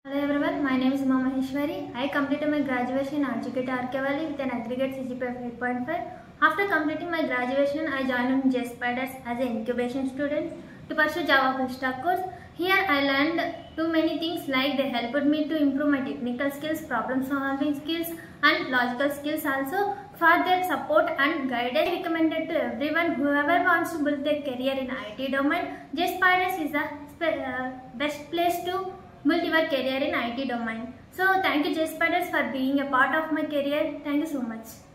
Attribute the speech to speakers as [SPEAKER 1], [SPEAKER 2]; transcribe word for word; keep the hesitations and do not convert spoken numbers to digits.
[SPEAKER 1] Hello everyone, my name is Uma Maheshwari. I completed my graduation in R G K T R K Valley with an aggregate C G P A of eight point five. After completing my graduation, I joined in JSpiders as an incubation student to pursue Java full stack course. Here I learned too many things, like they helped me to improve my technical skills, problem solving skills and logical skills also. For their support and guidance, I recommended to everyone whoever wants to build their career in I T domain. JSpiders is the uh, best place to build your career in I T domain. So thank you JSpiders for being a part of my career. Thank you so much.